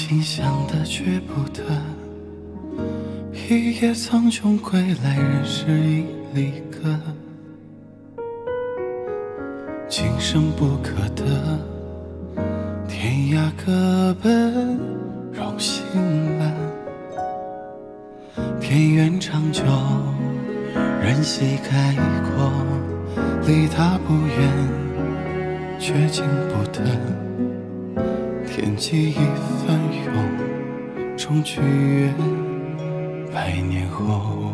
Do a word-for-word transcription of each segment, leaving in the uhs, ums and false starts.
心想的却不得，一夜苍穹归来，人是一离歌，今生不可得，天涯各奔荣心了。田园长久，人稀开阔，离他不远，却进不得。天际一翻涌，终剧院百年后。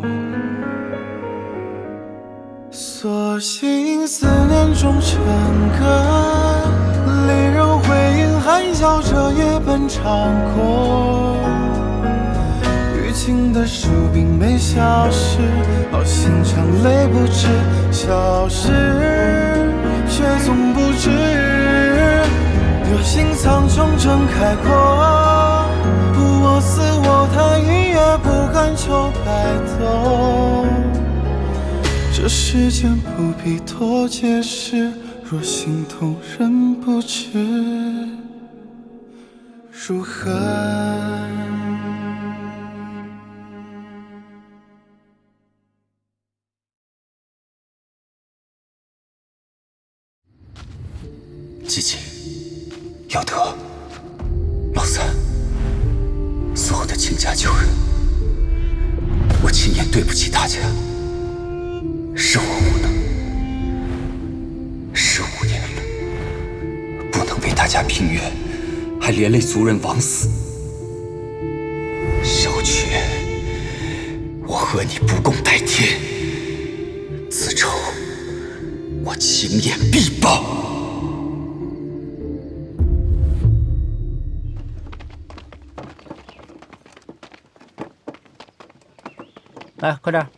索性思念中成歌，离人回应含笑着夜奔长空。余情的树并没消失，好心肠泪不止，消失却从不知。有心苍穹正开阔，不我思我叹，一夜不敢求白头。这世间不必多解释，若心痛人不知如何。 季季，耀德，老三，所有的亲家旧人，我亲眼对不起大家，是我无能。十五年了，不能为大家平冤，还连累族人枉死。小雀，我和你不共戴天，此仇我情眼必报。 来，快点！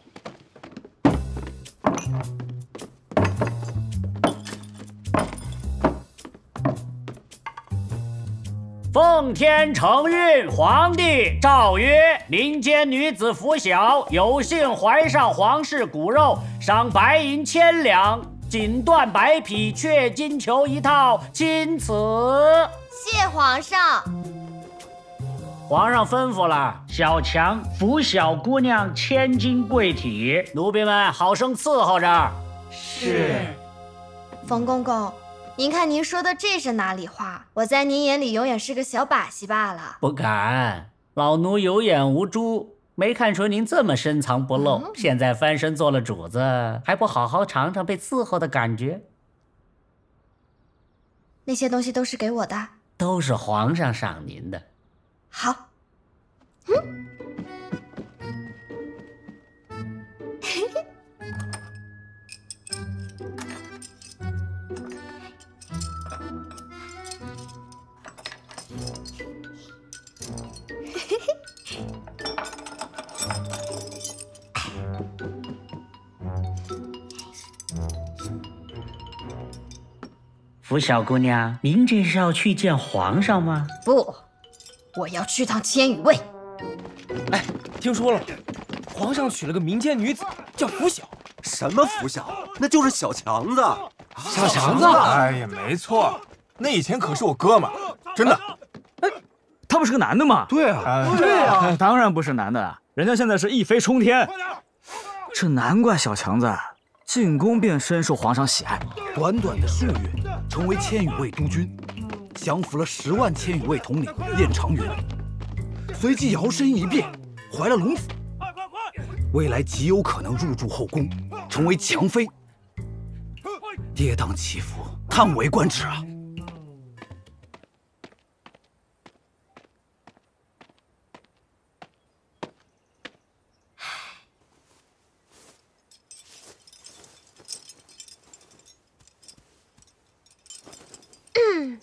奉天承运，皇帝诏曰：民间女子拂晓有幸怀上皇室骨肉，赏白银千两，锦缎白匹，雀金球一套，钦此。 谢皇上。 皇上吩咐了，小强拂晓姑娘千金贵体，奴婢们好生伺候着。是。 冯公公，您看您说的这是哪里话？我在您眼里永远是个小把戏罢了。 不敢，老奴有眼无珠，没看出您这么深藏不露。嗯、现在翻身做了主子，还不好好尝尝被伺候的感觉？ 那些东西都是给我的， 都是皇上赏您的。 好，嗯， 拂晓姑娘，您这是要去见皇上吗？ 不。我要去趟千羽卫。 哎，听说了，皇上娶了个民间女子，叫拂晓。 什么拂晓？那就是小强子。 小强子？ 哎呀，没错，那以前可是我哥们，真的。 哎，他不是个男的吗？ 对啊， 对啊，当然不是男的，人家现在是一飞冲天。这难怪小强子进宫便深受皇上喜爱， 短短的数月，成为千羽卫督军。降服了十万千羽卫统领燕长云，随即摇身一变，怀了龙子，未来极有可能入住后宫，成为强妃，跌宕起伏，叹为观止啊！ 嗯。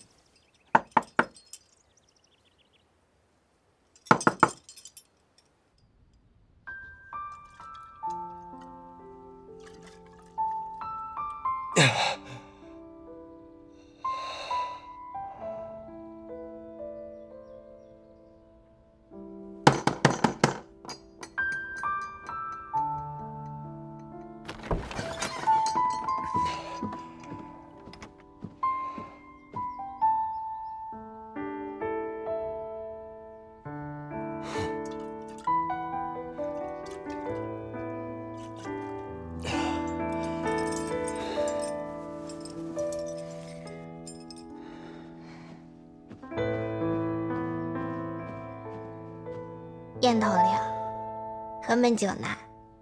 燕头领，喝闷酒呢？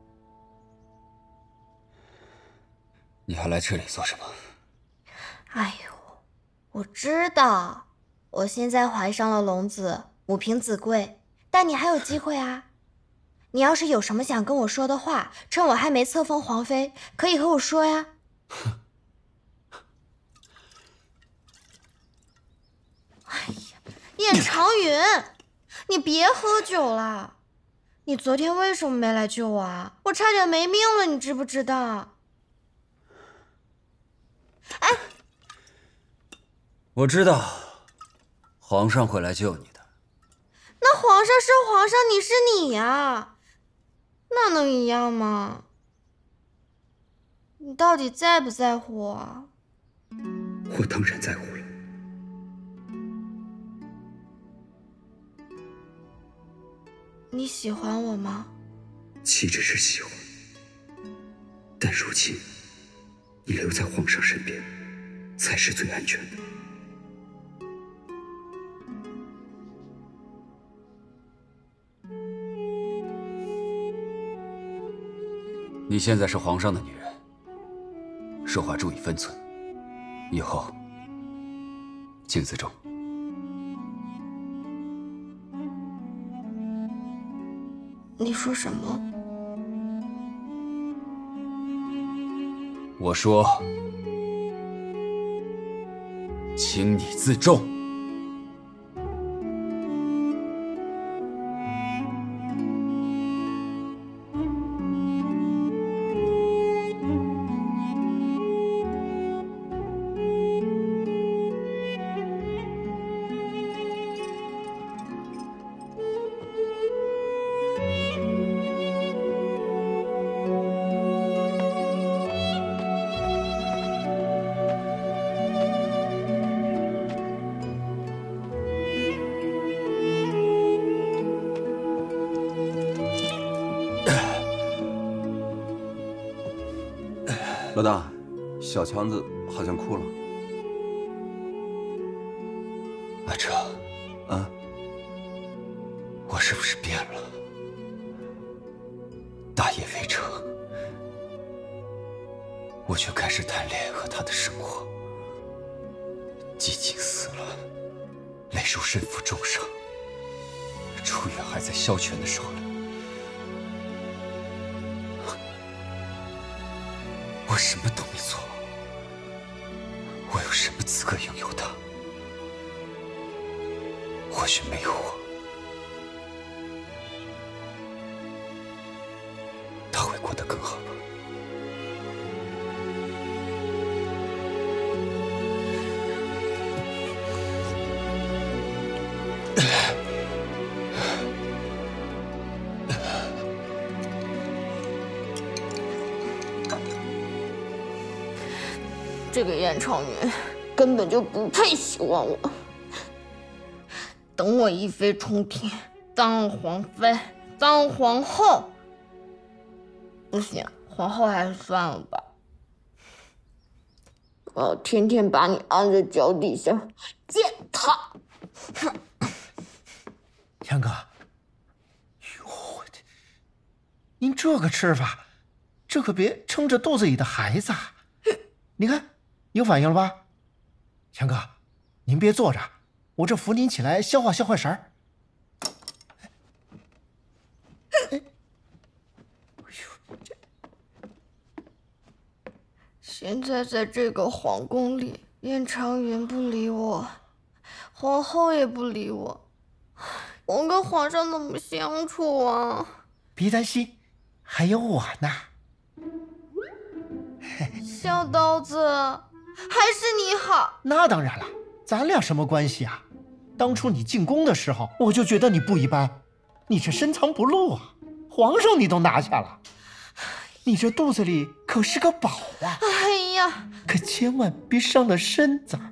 你还来这里做什么？ 哎呦，我知道，我现在怀上了龙子，母凭子贵，但你还有机会啊！你要是有什么想跟我说的话，趁我还没册封皇妃，可以和我说呀。哎呀，燕长云，你别喝酒了。你昨天为什么没来救我啊？我差点没命了，你知不知道？哎， 我知道，皇上会来救你的。 那皇上是皇上，你是你呀，那能一样吗？你到底在不在乎我？ 我当然在乎了。 你喜欢我吗？ 岂止是喜欢，但如今你留在皇上身边，才是最安全的。你现在是皇上的女人，说话注意分寸，以后请自重。 你说什么？ 我说，请你自重。 老大，小强子好像哭了。 阿哲， 啊， 我是不是变了？大业未成，我却开始谈恋爱和他的生活，激情死了，累如身负重伤，楚月还在萧全的手里。我什么都没做，我有什么资格拥有他？或许没有我，他会过得更好吧。 这个燕长云根本就不配喜欢我。等我一飞冲天，当了皇妃，当了皇后，不行，皇后还是算了吧。我要天天把你按在脚底下践踏。 强哥，哟我的，您这个吃法，这可别撑着肚子里的孩子啊！你看。有反应了吧，强哥，您别坐着，我这扶您起来消化消化食儿。哎， 现在在这个皇宫里，燕长云不理我，皇后也不理我，我跟皇上怎么相处啊？ 别担心，还有我呢。 小刀子。还是你好。 那当然了，咱俩什么关系啊？当初你进宫的时候，我就觉得你不一般，你这深藏不露啊，皇上你都拿下了，你这肚子里可是个宝啊！ 哎呀， 可千万别伤了身子。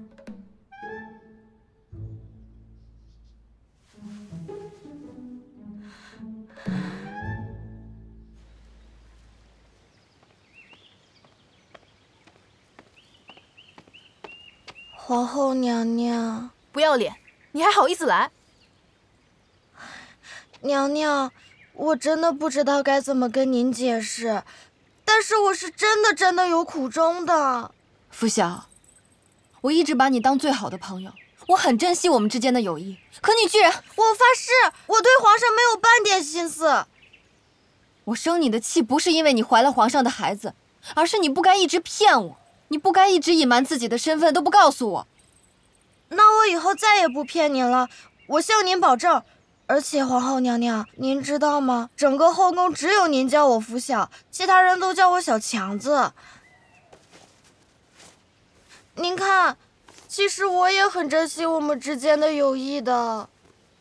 皇后娘娘， 不要脸，你还好意思来？ 娘娘，我真的不知道该怎么跟您解释，但是我是真的真的有苦衷的。 傅晓，我一直把你当最好的朋友，我很珍惜我们之间的友谊，可你居然…… 我发誓，我对皇上没有半点心思。 我生你的气不是因为你怀了皇上的孩子，而是你不该一直骗我，你不该一直隐瞒自己的身份都不告诉我。 那我以后再也不骗您了，我向您保证。而且皇后娘娘，您知道吗？整个后宫只有您叫我拂晓，其他人都叫我小强子。您看，其实我也很珍惜我们之间的友谊的。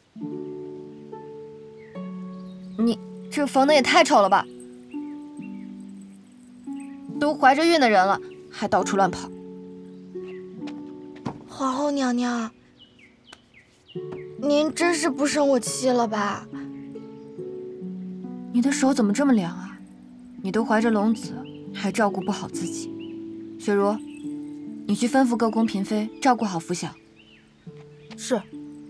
你这缝的也太丑了吧！都怀着孕的人了，还到处乱跑。 皇后娘娘，您真是不生我气了吧？ 你的手怎么这么凉啊？你都怀着龙子，还照顾不好自己。雪茹，你去吩咐各宫嫔妃照顾好拂晓。 是。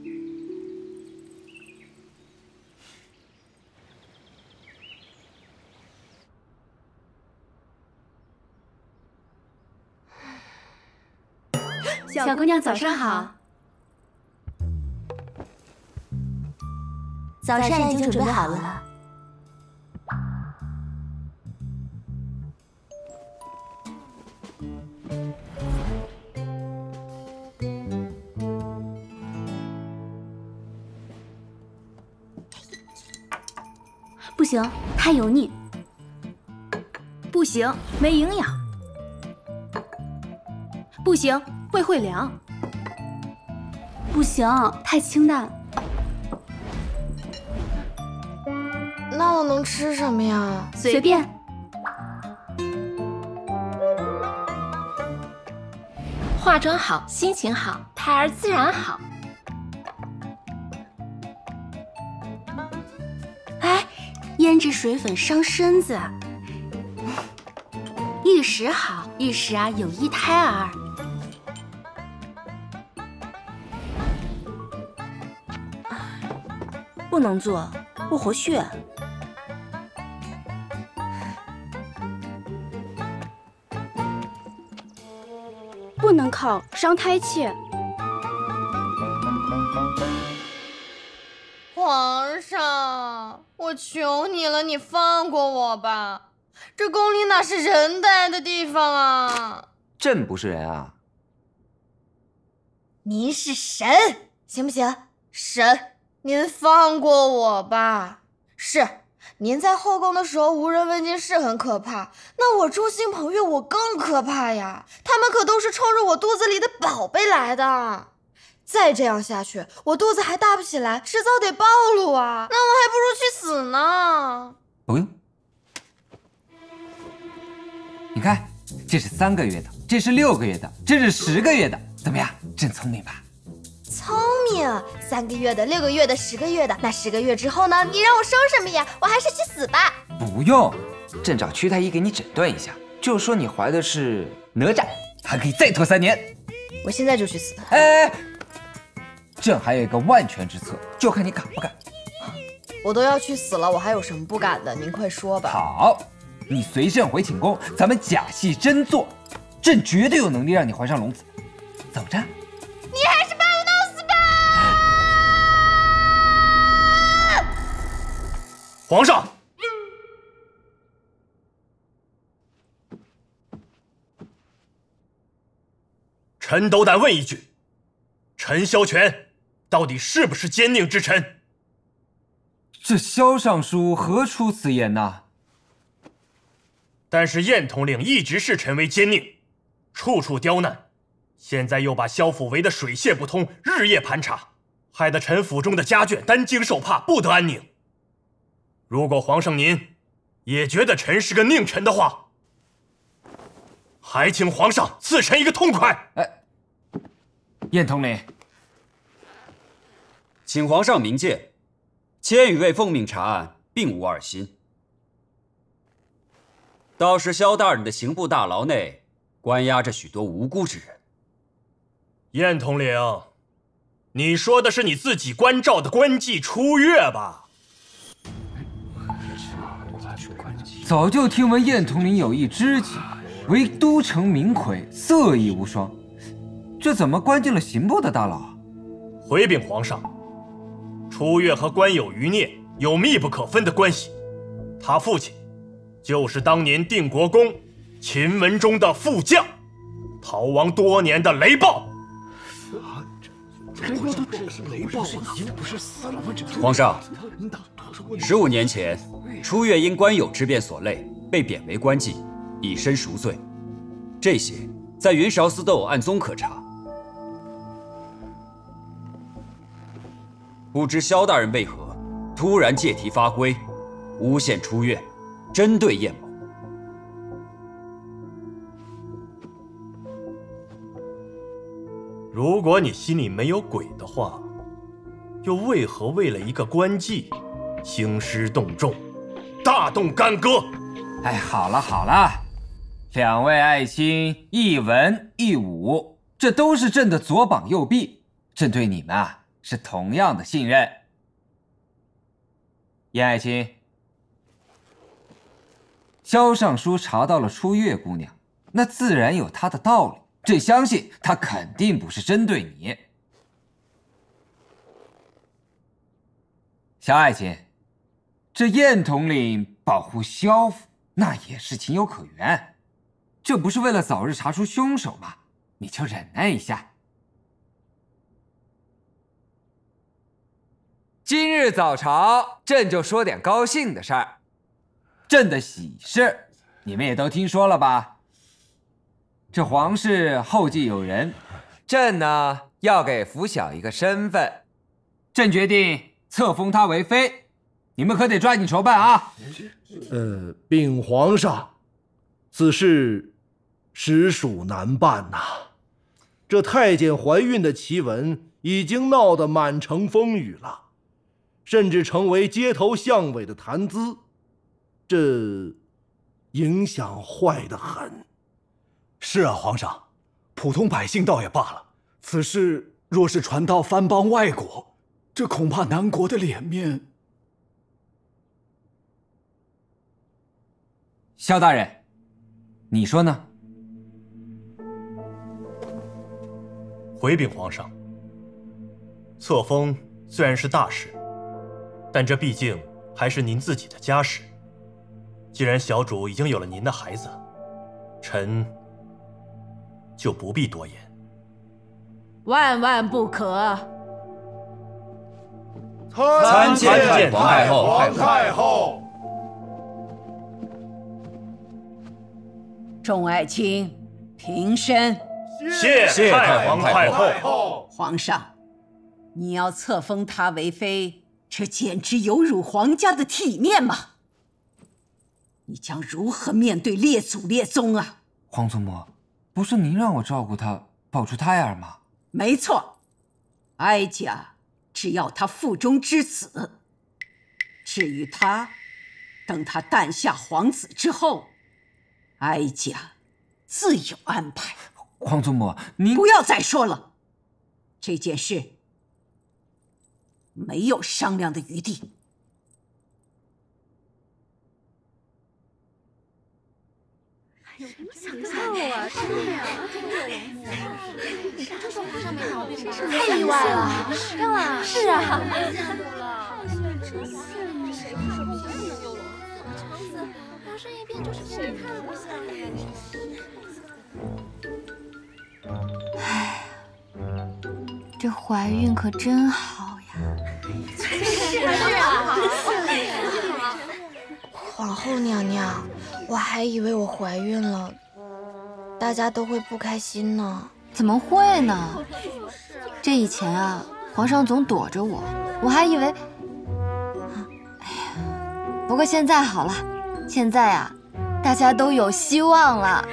小姑娘早上好。 早膳已经准备好了。 不行，太油腻。不行，没营养。不行，胃会凉。不行，太清淡。 那我能吃什么呀？ 随便。 化妆好，心情好，胎儿自然好。 哎，胭脂水粉伤身子。玉石好，玉石啊有益胎儿。 不能做，不活血。 不能烤，伤胎气。 皇上，我求你了，你放过我吧！这宫里哪是人待的地方啊？ 朕不是人啊！ 您是神，行不行？神，您放过我吧！是，您在后宫的时候无人问津是很可怕，那我众星捧月我更可怕呀！他们可都是冲着我肚子里的宝贝来的。再这样下去，我肚子还大不起来，迟早得暴露啊！那我还不如去死呢。 不用，你看，这是三个月的，这是六个月的，这是十个月的，怎么样？朕聪明吧？ 聪明，三个月的、六个月的、十个月的，那十个月之后呢？你让我生什么呀？我还是去死吧。 不用，朕找屈太医给你诊断一下，就说你怀的是哪吒，还可以再拖三年。 我现在就去死。 哎，朕还有一个万全之策，就看你敢不敢。 我都要去死了，我还有什么不敢的？您快说吧。 好，你随朕回寝宫，咱们假戏真做，朕绝对有能力让你怀上龙子。走着。 你还是把我弄死吧！ 皇上，臣斗胆问一句，陈萧权到底是不是奸佞之臣？ 这萧尚书何出此言呐？ 但是燕统领一直视臣为奸佞，处处刁难，现在又把萧府围得水泄不通，日夜盘查，害得臣府中的家眷担惊受怕，不得安宁。如果皇上您也觉得臣是个佞臣的话，还请皇上赐臣一个痛快。 哎，燕统领， 请皇上明鉴，千羽卫奉命查案，并无二心。倒是萧大人的刑部大牢内关押着许多无辜之人。 燕统领，你说的是你自己关照的官妓出月吧？ 早就听闻燕统领有一知己，为都城名魁，色艺无双。这怎么关进了刑部的大牢？ 回禀皇上，初月和官有余孽有密不可分的关系，他父亲就是当年定国公秦文忠的副将，逃亡多年的雷暴。 皇上，十五年前，初月因官有之变所累，被贬为官妓，以身赎罪。这些在云韶司都有案宗可查。不知萧大人为何突然借题发挥，诬陷初月，针对燕某？ 如果你心里没有鬼的话，又为何为了一个官妓，兴师动众，大动干戈？ 哎，好了好了，两位爱卿一文一武，这都是朕的左膀右臂，朕对你们啊是同样的信任。燕爱卿，萧尚书查到了初月姑娘，那自然有他的道理。朕相信他肯定不是针对你。萧爱卿，这燕统领保护萧府，那也是情有可原。这不是为了早日查出凶手吗？你就忍耐一下。今日早朝，朕就说点高兴的事儿。朕的喜事，你们也都听说了吧？这皇室后继有人，朕呢要给福晓一个身份，朕决定册封他为妃，你们可得抓紧筹办啊！ 呃，禀皇上，此事实属难办呐、啊。这太监怀孕的奇闻已经闹得满城风雨了，甚至成为街头巷尾的谈资，这影响坏得很。 是啊，皇上，普通百姓倒也罢了，此事若是传到藩邦外国，这恐怕南国的脸面。 萧大人，你说呢？ 回禀皇上，册封虽然是大事，但这毕竟还是您自己的家事。既然小主已经有了您的孩子，臣就不必多言。 万万不可！ 参见皇太后。 皇太后， 众爱卿，平身。 谢谢太皇太后。 皇上，你要册封她为妃，这简直有辱皇家的体面嘛！你将如何面对列祖列宗啊？ 皇祖母，不是您让我照顾她，保住胎儿吗？ 没错，哀家只要他腹中之子。至于他，等他诞下皇子之后，哀家自有安排。 皇祖母，您不要再说了，这件事没有商量的余地。 想不到啊，真的呀！ 太意外了， 是啊， 是啊。 唉，这怀孕可真好呀！ 是啊，皇后娘娘，我还以为我怀孕了，大家都会不开心呢。 怎么会呢？这以前啊，皇上总躲着我，我还以为……哎呀，不过现在好了，现在啊，大家都有希望了。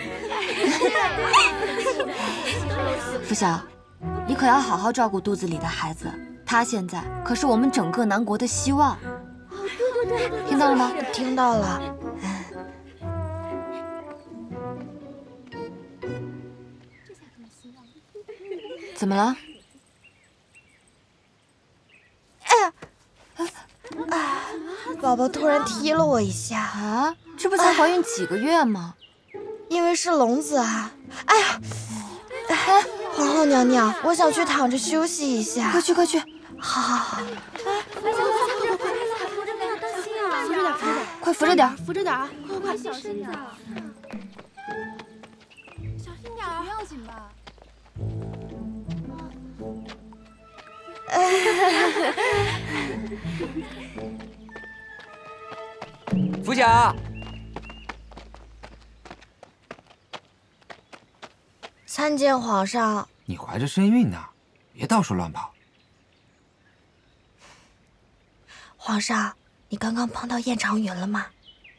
福晓，你可要好好照顾肚子里的孩子，他现在可是我们整个南国的希望。听到了吗？ 听到了。 怎么了？ 哎呀！啊！宝宝突然踢了我一下啊！ 这不才怀孕几个月吗？ 因为是龙子啊！哎呀，哎，皇后娘娘，我想去躺着休息一下。 快去快去！ 好好好。 来，小伙子，扶着点，扶着点，当心啊！扶着点，扶着点， 快扶着点， 扶着点啊！快快，小心点，小心点，不要紧吧？ 福甲， 参见皇上。 你怀着身孕呢，别到处乱跑。 皇上，你刚刚碰到燕长云了吗？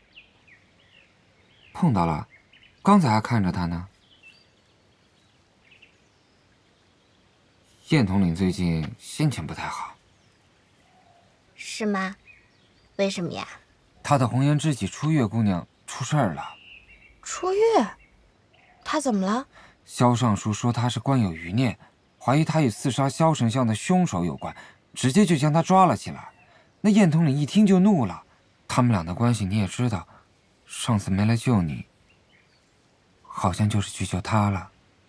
碰到了，刚才还看着他呢。燕统领最近心情不太好。 是吗？为什么呀？ 他的红颜知己初月姑娘出事儿了。 初月，她怎么了？ 萧尚书说他是官有余念，怀疑他与刺杀萧丞相的凶手有关，直接就将他抓了起来。那燕统领一听就怒了，他们俩的关系你也知道，上次没来救你，好像就是去救他了。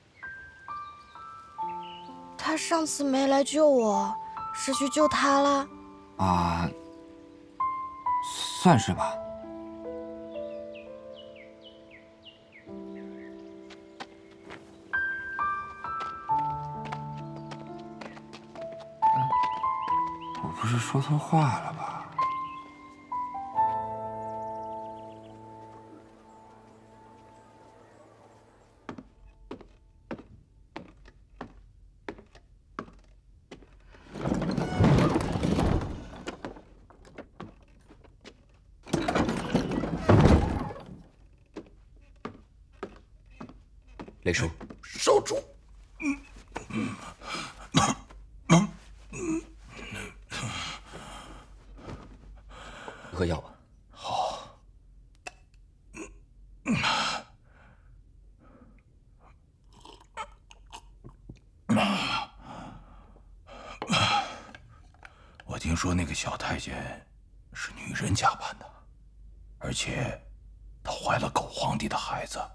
他上次没来救我，是去救他了？ 啊，算是吧。我不是说错话了吧？ 雷叔， 少主，嗯嗯嗯嗯， 喝药吧。 好。我听说那个小太监是女人假扮的，而且她怀了狗皇帝的孩子。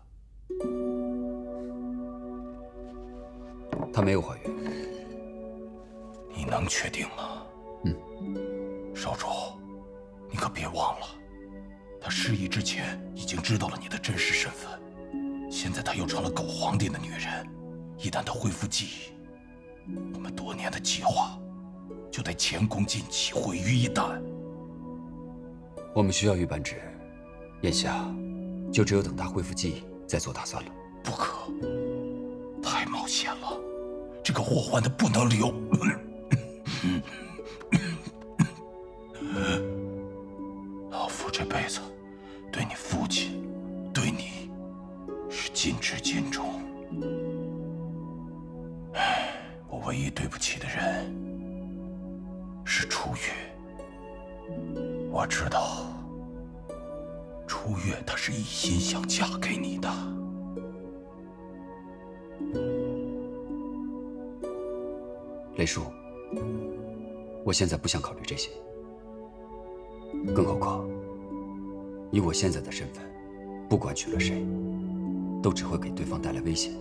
她没有怀孕。 你能确定吗？ 嗯。 少主，你可别忘了，她失忆之前已经知道了你的真实身份，现在她又成了狗皇帝的女人。一旦她恢复记忆，我们多年的计划就得前功尽弃，毁于一旦。 我们需要玉扳指，眼下就只有等她恢复记忆再做打算了。 不可，太冒险了，这个祸患的不能留。老夫这辈子对你父亲，对你是尽职尽忠。我唯一对不起的人是初月。我知道，初月她是一心想嫁给你的。 雷叔，我现在不想考虑这些。更何况，以我现在的身份，不管娶了谁，都只会给对方带来危险。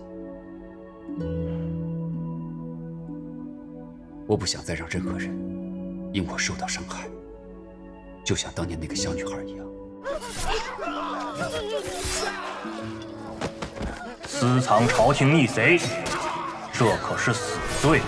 我不想再让任何人因我受到伤害，就像当年那个小女孩一样。 私藏朝廷逆贼，这可是死罪。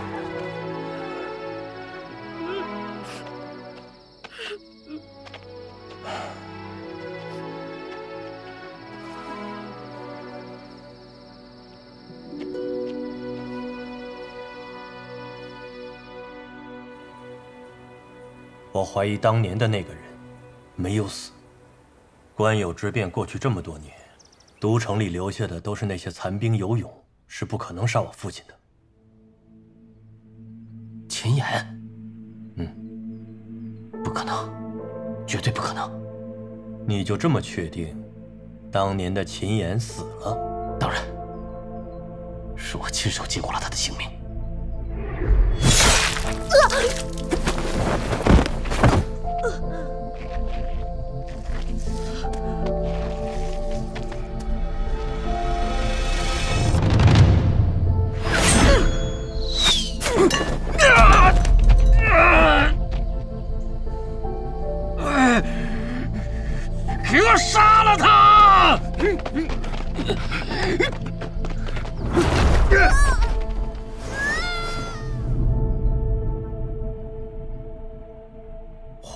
我怀疑当年的那个人没有死。官有之变过去这么多年，都城里留下的都是那些残兵游勇，是不可能杀我父亲的。 秦岩， 嗯， 不可能，绝对不可能。 你就这么确定，当年的秦岩死了？ 当然，是我亲手结果了他的性命。 啊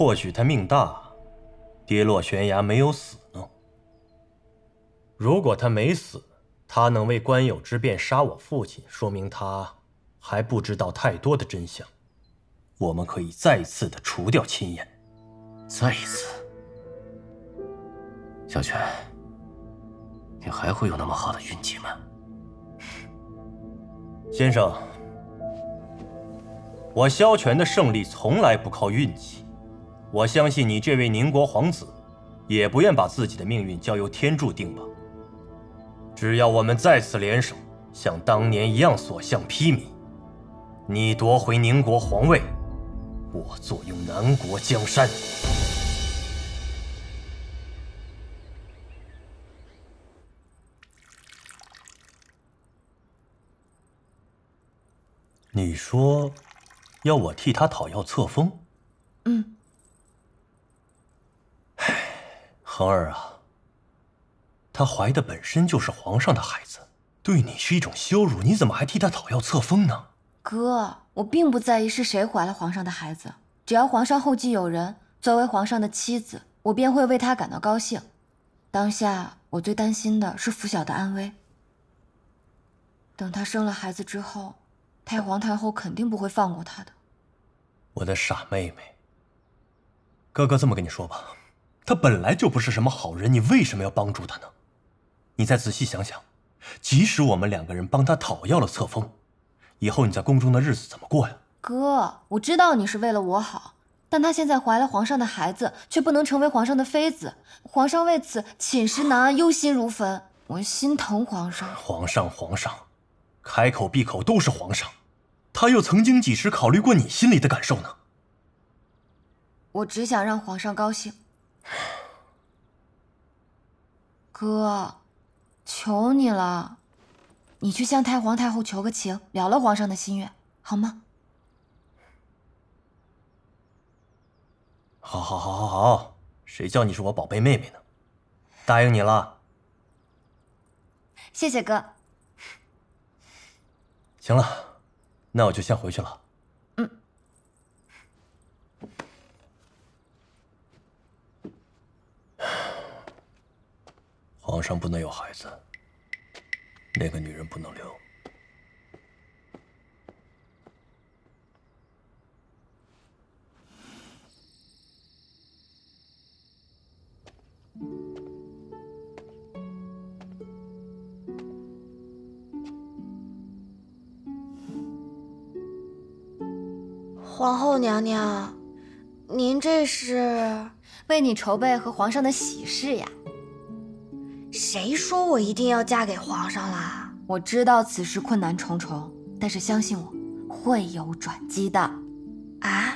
或许他命大，跌落悬崖没有死呢。如果他没死，他能为官有之变杀我父亲，说明他还不知道太多的真相。我们可以再次的除掉亲眼。 再一次，小泉，你还会有那么好的运气吗？ 先生，我萧权的胜利从来不靠运气。我相信你这位宁国皇子，也不愿把自己的命运交由天注定吧。只要我们再次联手，像当年一样所向披靡，你夺回宁国皇位，我坐拥南国江山。你说，要我替他讨要册封？ 嗯。 恒儿啊，她怀的本身就是皇上的孩子，对你是一种羞辱，你怎么还替她讨要册封呢？ 哥，我并不在意是谁怀了皇上的孩子，只要皇上后继有人，作为皇上的妻子，我便会为他感到高兴。当下我最担心的是拂晓的安危。等她生了孩子之后，太皇太后肯定不会放过她的。 我的傻妹妹，哥哥这么跟你说吧，他本来就不是什么好人，你为什么要帮助他呢？你再仔细想想，即使我们两个人帮他讨要了册封，以后你在宫中的日子怎么过呀？ 哥，我知道你是为了我好，但她现在怀了皇上的孩子，却不能成为皇上的妃子，皇上为此寝食难安，忧心如焚，我心疼皇上。 皇上，皇上，开口闭口都是皇上，他又曾经几时考虑过你心里的感受呢？ 我只想让皇上高兴。哥，求你了，你去向太皇太后求个情，了了皇上的心愿，好吗？ 好，好，好，好，好，谁叫你是我宝贝妹妹呢？答应你了。 谢谢哥。 行了，那我就先回去了。 嗯。 皇上不能有孩子，那个女人不能留。 皇后娘娘，您这是为你筹备和皇上的喜事呀？ 谁说我一定要嫁给皇上啦？ 我知道此事困难重重，但是相信我，会有转机的。 啊？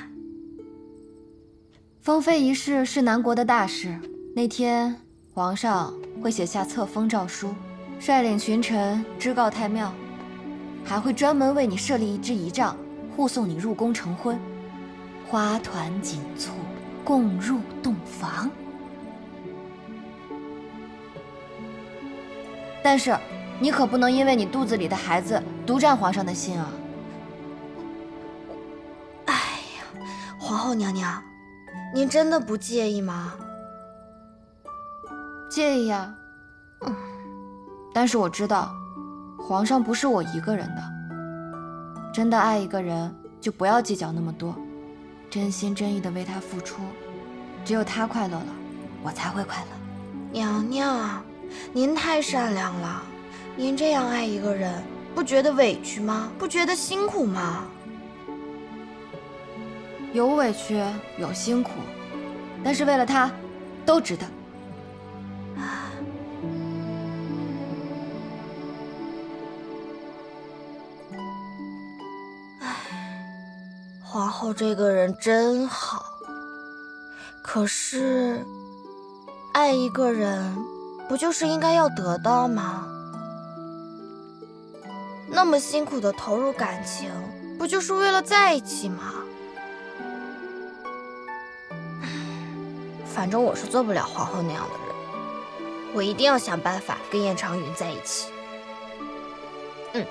封妃一事是南国的大事，那天皇上会写下册封诏书，率领群臣知告太庙，还会专门为你设立一支仪仗，护送你入宫成婚，花团锦簇，共入洞房。但是你可不能因为你肚子里的孩子独占皇上的心啊！ 哎呀，皇后娘娘，您真的不介意吗？ 介意啊。嗯，但是我知道，皇上不是我一个人的。真的爱一个人，就不要计较那么多，真心真意的为他付出，只有他快乐了，我才会快乐。 娘娘，您太善良了，您这样爱一个人，不觉得委屈吗？不觉得辛苦吗？ 有委屈，有辛苦，但是为了他，都值得。 皇后这个人真好，可是，爱一个人，不就是应该要得到吗？那么辛苦的投入感情，不就是为了在一起吗？反正我是做不了皇后那样的人，我一定要想办法跟燕长云在一起。嗯。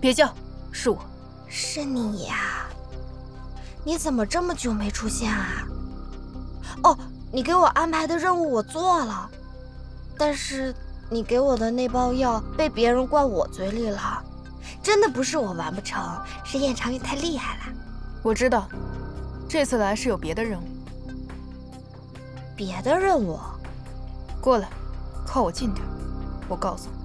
别叫，是我。 是你呀？你怎么这么久没出现啊？哦，你给我安排的任务我做了，但是你给我的那包药被别人灌我嘴里了。真的不是我完不成，是燕长也太厉害了。 我知道，这次来是有别的任务。 别的任务？ 过来，靠我近点，我告诉你。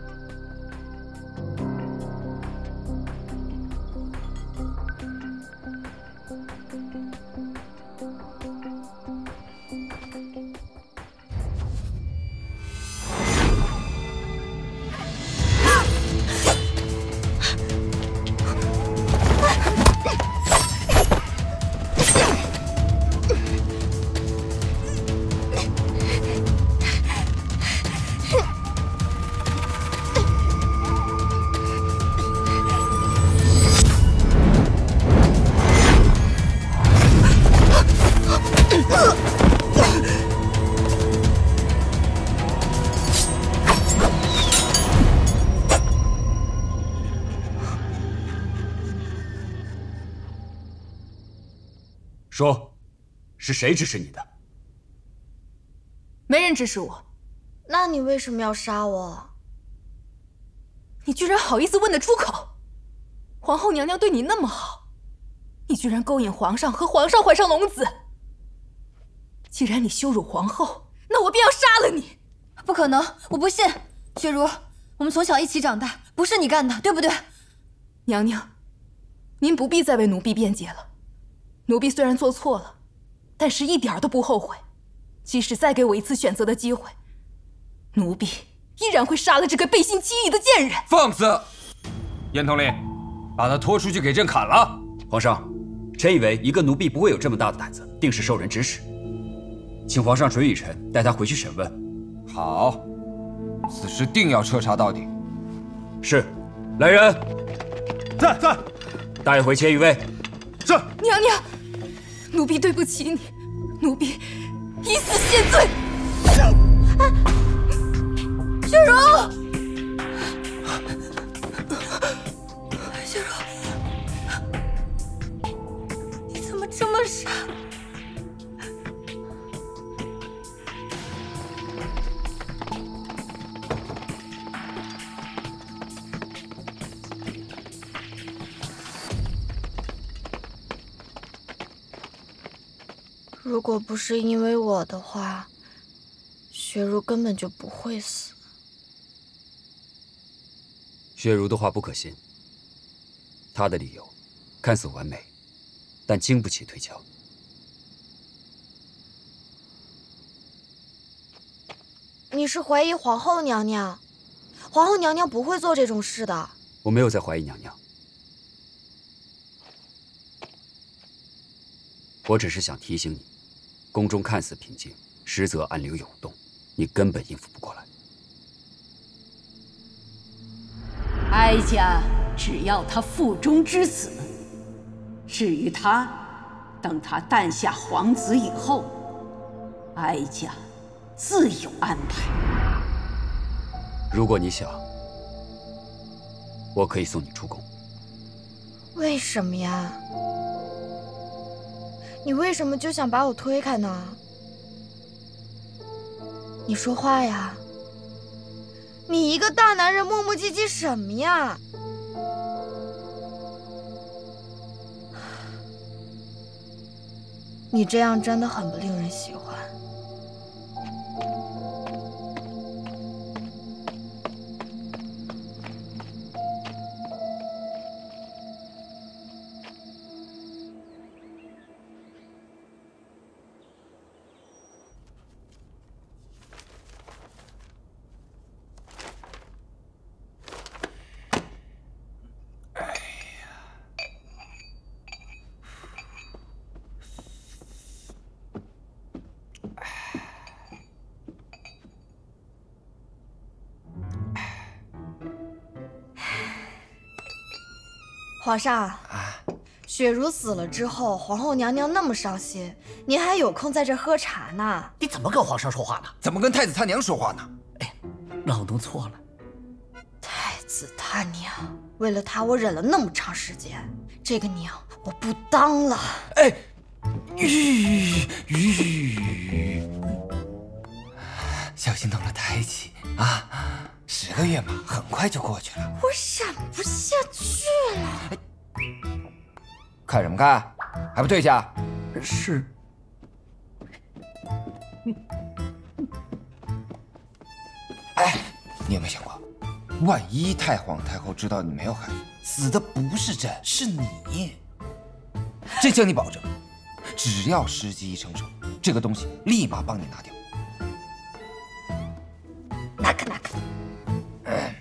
说，是谁指使你的？ 没人指使我。 那你为什么要杀我？ 你居然好意思问得出口！皇后娘娘对你那么好，你居然勾引皇上和皇上怀上龙子。既然你羞辱皇后，那我便要杀了你！ 不可能，我不信。雪茹，我们从小一起长大，不是你干的，对不对？ 娘娘，您不必再为奴婢辩解了。奴婢虽然做错了，但是一点都不后悔。即使再给我一次选择的机会，奴婢依然会杀了这个背信弃义的贱人。 放肆！严统领，把他拖出去给朕砍了。 皇上，臣以为一个奴婢不会有这么大的胆子，定是受人指使，请皇上准予臣带他回去审问。 好，此事定要彻查到底。 是，来人， 在在， 带回千余位。 是。 娘娘，奴婢对不起你，奴婢以死谢罪。 雪茹，雪茹，你怎么这么傻？ 如果不是因为我的话，雪茹根本就不会死。 雪茹的话不可信，她的理由看似完美，但经不起推敲。 你是怀疑皇后娘娘？皇后娘娘不会做这种事的。 我没有在怀疑娘娘，我只是想提醒你，宫中看似平静，实则暗流涌动，你根本应付不过来。 哀家只要他腹中之子，至于他，等他诞下皇子以后，哀家自有安排。 如果你想，我可以送你出宫。 为什么呀？你为什么就想把我推开呢？你说话呀！你一个大男人磨磨唧唧什么呀？你这样真的很不令人喜欢。皇上，雪茹死了之后，皇后娘娘那么伤心，您还有空在这喝茶呢？ 你怎么跟皇上说话呢？ 怎么跟太子他娘说话呢？ 哎，老奴错了。 太子他娘。 为了他，我忍了那么长时间，这个娘我不当了。 哎，吁吁，小心动了胎气啊！十个月嘛，很快就过去了。 我忍不下去了。 看什么看？还不退下？ 是。 哎，你有没有想过，万一太皇太后知道你没有孩子，死的不是朕，是你。朕向你保证，只要时机一成熟，这个东西立马帮你拿掉。 那可那可。 嗯，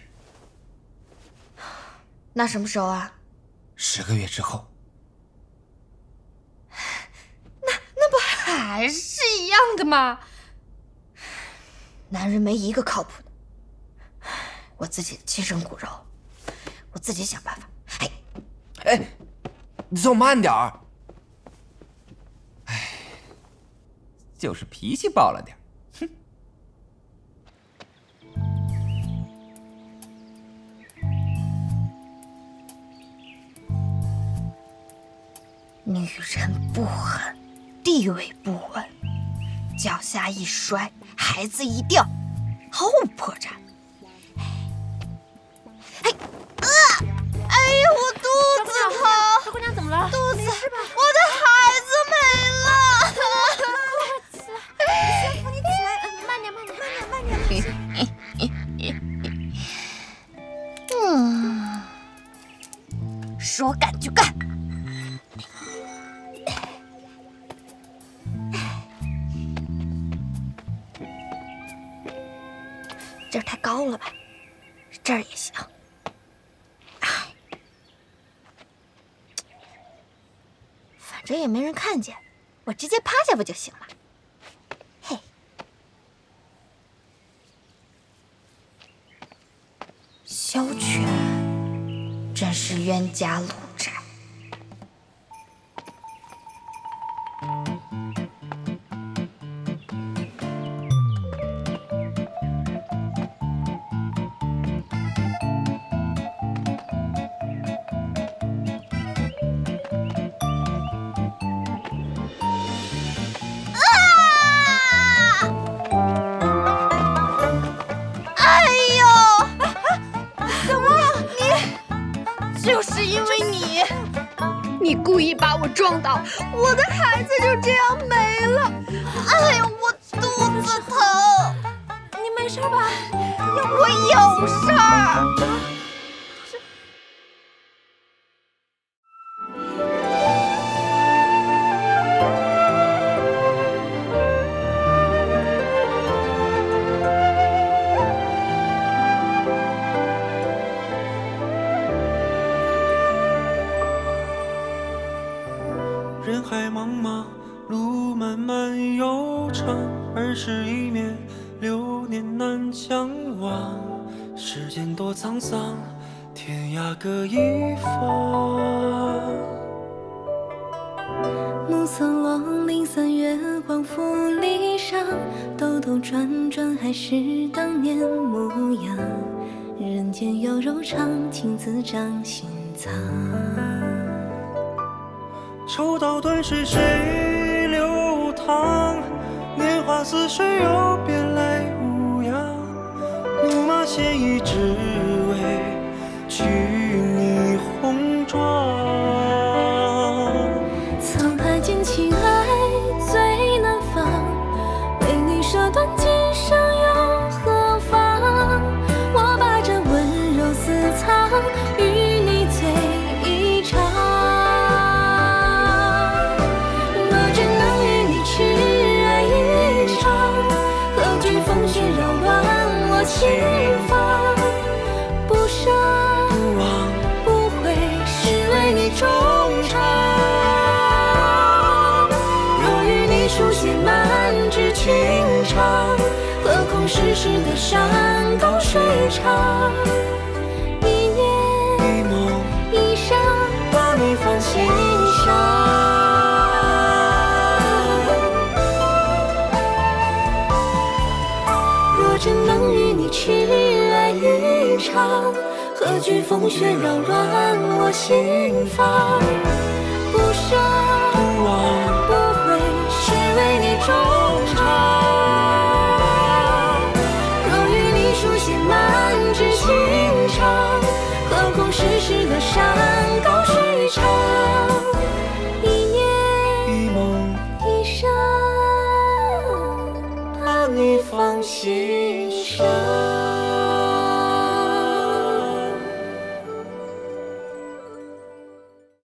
那什么时候啊？ 十个月之后。 那那不还是一样的吗？男人没一个靠谱的。我自己的亲生骨肉，我自己想办法。哎， 哎，你走慢点儿。哎，就是脾气暴了点。哼。 女人不狠，地位不稳，脚下一摔，孩子一掉，毫无破绽。哎，呃，哎呀，我肚子疼！ 小姑娘怎么了？ 肚子， 没事吧？ 我的孩子没了！ 快起来！先扶你起来，慢点，慢点，慢点，慢点。 嗯，说干就干。这儿太高了吧？这儿也行。哎，反正也没人看见，我直接趴下不就行了？嘿，萧全真是冤家路窄。就是因为你，你故意把我撞倒，我的孩子就这样没了。哎呦，我肚子疼。 你没事吧？ 我有事儿。 人海茫茫，路漫漫又长，儿时一面，流年难将忘。世间多沧桑，天涯各一方。 暮色落零三月光浮离殇，兜兜转转还是当年模样。人间有柔肠，情字掌心藏。 抽刀断水水流淌，年华似水又变来无恙。怒马鲜衣只为娶你红妆。 沧海尽情爱最难放，为你舍断今生又何妨？我把这温柔私藏，与你醉一场。心房不舍不忘不悔，是为你衷肠。若与你书写满纸情长，何况世事的山高水长。一念一梦一生， 把你放心上。 若真能与你痴爱一场，何何惧风雪扰乱我心房？不舍不忘。